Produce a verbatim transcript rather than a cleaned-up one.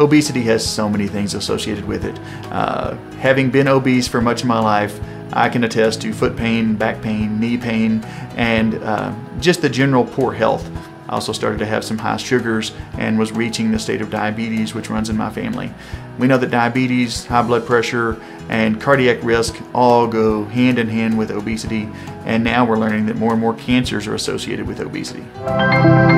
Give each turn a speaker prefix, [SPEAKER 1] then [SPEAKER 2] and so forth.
[SPEAKER 1] obesity has so many things associated with it. Uh, having been obese for much of my life, I can attest to foot pain, back pain, knee pain, and uh, just the general poor health. I also started to have some high sugars and was reaching the state of diabetes, which runs in my family. We know that diabetes, high blood pressure, and cardiac risk all go hand in hand with obesity, and now we're learning that more and more cancers are associated with obesity.